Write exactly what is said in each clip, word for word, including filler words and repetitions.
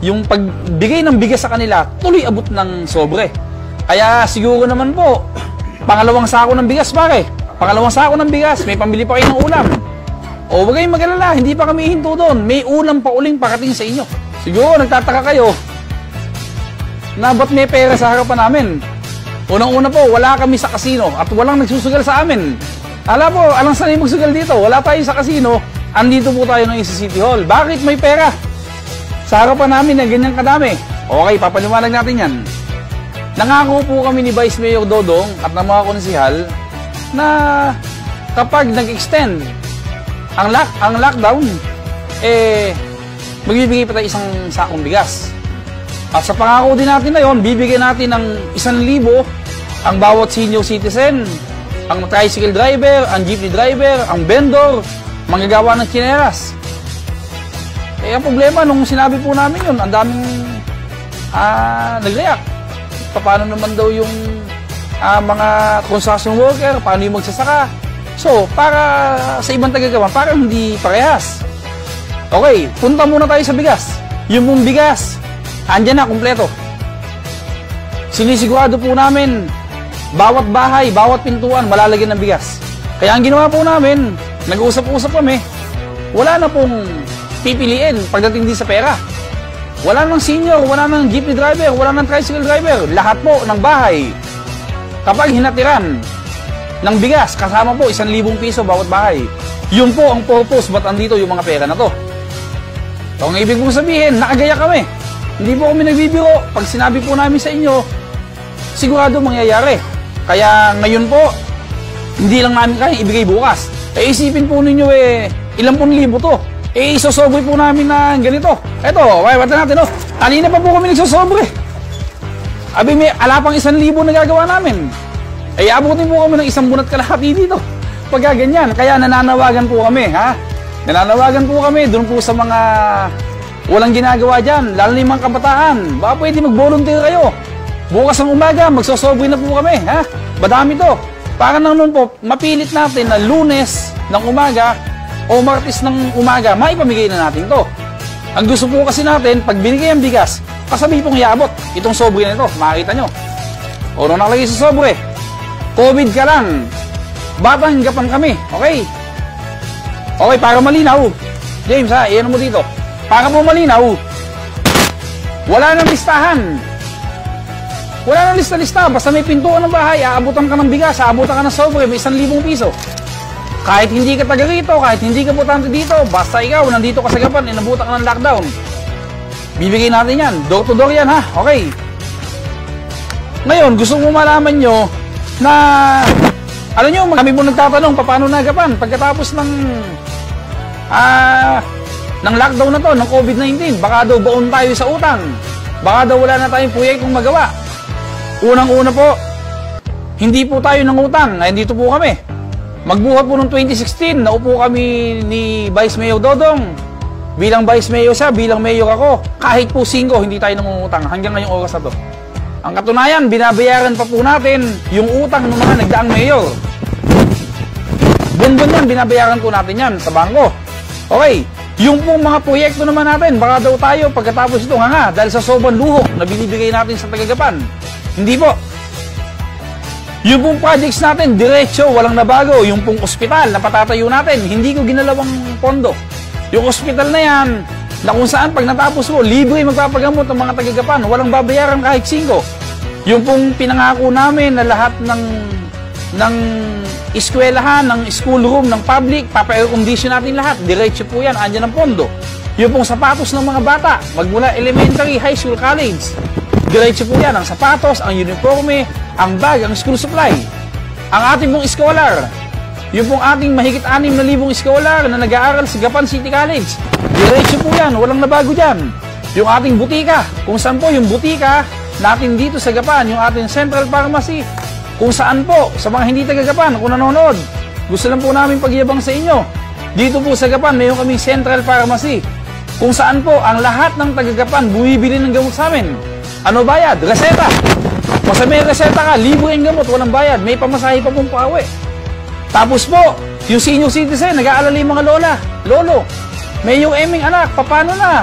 yung pagbigay ng bigas sa kanila, tuloy abot ng sobre. Kaya siguro naman po, pangalawang sako ng bigas, pare. Pangalawang sako ng bigas, may pambili pa kayo ng ulam. O wag kayong mag-alala, hindi pa kami hinto doon. May ulam pa uling parating sa inyo. Siguro nagtataka kayo na ba't may pera sa harapan namin. Unang-una po, wala kami sa kasino at walang nagsusugal sa amin. Ala po, alang sanay magsugal dito. Wala tayo sa kasino, andito po tayo ng sa City Hall. Bakit may pera? Sa harapan namin na ganyan kadami. Okay, papaliwanag natin yan. Nangako po kami ni Vice Mayor Dodong at ng mga konsihal na kapag nag-extend ang, lock, ang lockdown, eh, magbibigay pa tayo isang sakong bigas. At sa pangako din natin na yon, bibigyan natin ng isang libo ang bawat senior citizen, ang tricycle driver, ang jeepney driver, ang vendor, manggagawa ng tsinelas. Eh, ang problema, nung sinabi po namin yun, ang daming uh, nag-react. Paano naman daw yung uh, mga construction worker, paano yung magsasaka. So, para sa ibang tagagawa, parang hindi parehas. Okay, punta muna tayo sa bigas. Yung mong bigas, andyan na, kumpleto. Sinisigurado po namin, bawat bahay, bawat pintuan, malalagyan ng bigas. Kaya ang ginawa po namin, nag-uusap-usap kami, wala na pong pipiliin pagdating din sa pera. Wala nang senior, wala nang jeepney driver, wala nang tricycle driver. Lahat po ng bahay, kapag hinatiran ng bigas, kasama po isang libong piso bawat bahay. Yun po ang purpose, ba't andito yung mga pera na to. So, ang ibig pong sabihin, nakagaya kami. Hindi po kami nagbibiro. Pag sinabi po namin sa inyo, sigurado mangyayari. Kaya ngayon po, hindi lang namin kaya ibigay bukas. Eh, isipin po ninyo eh, ilang pun libo to. Eh, isosobre po namin na ganito. Eto, wait natin, no? Kanina pa po kami nagsosobre. Abi, may alapang isang libo na gagawa namin. Eh, abutin po kami ng isang bunat kalahati dito. Pagka ganyan, kaya nananawagan po kami, ha? Nananawagan po kami doon po sa mga walang ginagawa dyan, lalo na yung mga kabataan. Baka pwede mag-volunteer kayo. Bukas ng umaga, magsosobre na po kami, ha? Madami to. Para nang noon po, mapilit natin na Lunes ng umaga o Martes ng umaga, maipamigay na natin to. Ang gusto po kasi natin, pag binigay ang bigas, kasabi pong iabot itong sobre na ito. Makikita nyo. O nung nakalagay sa sobre, COVID ka lang. Batang hinggapan kami. Okay? Okay, para malinaw. James, ha? Iyan mo dito. Para po malinaw, wala nang listahan. Wala nang lista-lista. Basta may pintuan ng bahay, aabutan ka ng bigas, aabutan ka ng sobre, may isang libong piso. Kahit hindi ka taga rito, kahit hindi ka butante dito, basta ikaw, nandito ka sa Gapan, inabutan ka ng lockdown. Bibigay natin yan. Door to door yan, ha? Okay. Ngayon, gusto mo malaman nyo na, alam nyo, kami po nagtatanong, paano na Gapan? Pagkatapos ng, ah, ng lockdown na to, ng COVID nineteen, baka daw baon tayo sa utang. Baka daw wala na tayong proyektong magawa. Unang-una po, hindi po tayo ng utang. Ngayon dito po kami. Magbuhat po noong twenty sixteen, naupo kami ni Vice Mayor Dodong. Bilang Vice Mayor siya, bilang Mayor ako. Kahit po singko, hindi tayo nangungutang hanggang ngayong oras na to. Ang katunayan, binabayaran pa po natin yung utang ng mga nagdaang Mayor. Buwan-buwan yan, binabayaran po natin yan sa bangko. Okay, yung pong mga proyekto naman natin, baka daw tayo pagkatapos ito nga nga, dahil sa sobrang luho na binibigay natin sa Tagagapan. Hindi po. Yung pong projects natin, diretso, walang nabago. Yung pong ospital na patatayo natin, hindi ko ginalawang pondo. Yung ospital na yan, na kung saan pag natapos mo, libre magpapagamot ng mga Tagagapan, walang babayaran kahit singko. Yung pong pinangako namin na lahat ng ng eskwelahan, ng school room, ng public, papa-air condition natin lahat, diretso po yan, andyan ang pondo. Yung pong sapatos ng mga bata, magmula elementary, high school, college, diretso po yan, ang sapatos, ang uniforme, ang bag, ang school supply. Ang ating pong scholar, yung pong ating mahigit anim na libong scholar na nag-aaral sa Gapan City College, diretso po yan, walang nabago dyan. Yung ating butika, kung saan po yung butika natin dito sa Gapan, yung ating central pharmacy, kung saan po, sa mga hindi taga-Gapan, kung nanonood, gusto lang po namin pagyabang sa inyo. Dito po sa Gapan, mayroon kaming central pharmacy, kung saan po, ang lahat ng taga-Gapan bumibili ng gamot sa amin. Ano bayad? Reseta. Basta may reseta ka, libre ang gamot, walang bayad, may pamasahe pa pong pauwi. Tapos po, yung senior citizen, nag-aalala yung mga lola, lolo, may yung eming anak, papano na?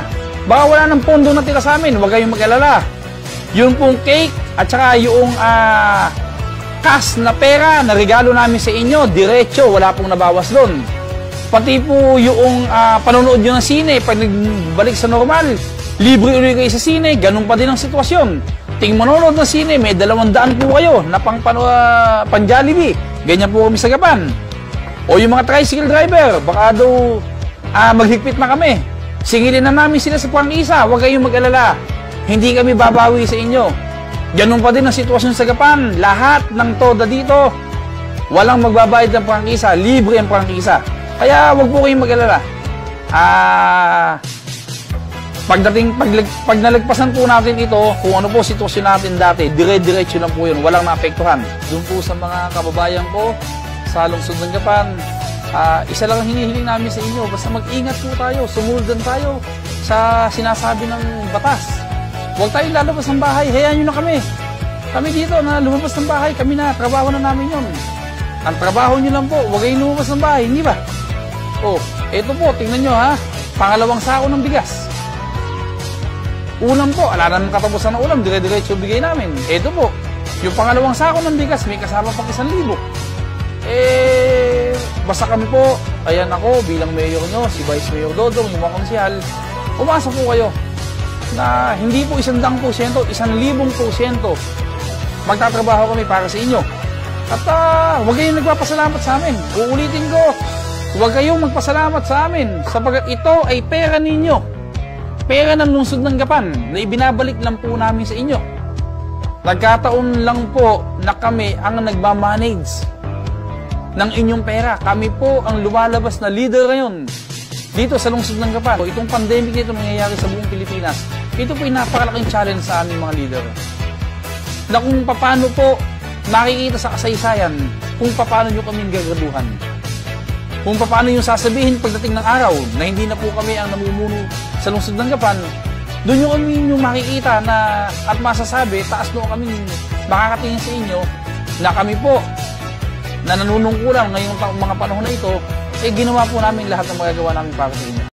Baka wala ng pondo na tira sa amin, huwag kayong mag-alala. Yung pong cake at saka yung uh, cash na pera na regalo namin sa inyo, diretso, wala pong nabawas doon. Pati po yung uh, panonood nyo ng sine, pag nagbalik sa normal, libre ulit kayo sa sine, ganun pa din ang sitwasyon. Ting manonood ng sine, may dalawang daan po kayo na pang, pang, uh, pang Jollibee. Ganyan po kami sa Gapan. O yung mga tricycle driver, baka daw uh, maghigpit na kami. Singilin na namin sila sa prangkisa, huwag kayong mag-alala. Hindi kami babawi sa inyo. Ganun pa din ang sitwasyon sa Gapan. Lahat ng toda dito, walang magbabayad ng prangkisa, libre ang prangkisa. Kaya wag po kayong mag-alala. Ah, pagdating pag, pag nalagpasan po natin ito, kung ano po sitwasyon natin dati, dire-diretso lang po 'yun, walang naapektuhan. Doon po sa mga kababayan ko sa lungsod ng Gapan, ah, isa lang ang hinihiling namin sa inyo, basta mag-ingat po tayo, sumunod tayo sa sinasabi ng batas. Huwag tayong lalabas ng bahay, hayaan nyo na kami. Kami dito na lumabas ng bahay, kami na, trabaho na namin 'yon. Ang trabaho nyo lang po, huwag kayong lumabas ng bahay, hindi ba? Oh, eto po, tingnan nyo ha. Pangalawang sako ng bigas. Ulam po, ala naman katapusan ng ulam, dire-diretso bigay namin. Eto po, yung pangalawang sako ng bigas, may kasama pang isang libo. Eh, basta kami po, ayan ako, bilang mayor nyo, si Vice Mayor Dodong, yung mga konsyal, umasa po kayo na hindi po isang daang porsyento, isang libong porsyento magtatrabaho kami para sa inyo. At uh, huwag kayong nagpapasalamat sa amin. Uulitin ko, huwag kayong magpasalamat sa amin sapagkat ito ay pera ninyo. Pera ng lungsod ng Gapan na ibinabalik lang po namin sa inyo. Nagkataon lang po na kami ang nagmamanage ng inyong pera. Kami po ang lumalabas na leader ngayon dito sa lungsod ng Gapan. Itong pandemic nito nangyayari sa buong Pilipinas, ito po ay napakalaking challenge sa aming mga leader. Na kung paano po makikita sa kasaysayan kung paano nyo kaming gagaduhan. Kung paano yung sasabihin pagdating ng araw na hindi na po kami ang namumuno sa lungsod ng Gapan, doon yung kami yung makikita na at masasabi, taas doon kami makakatingin sa inyo na kami po na nanunungkulan ngayong mga panahon na ito, eh ginawa po namin lahat ng magagawa namin para sa inyo.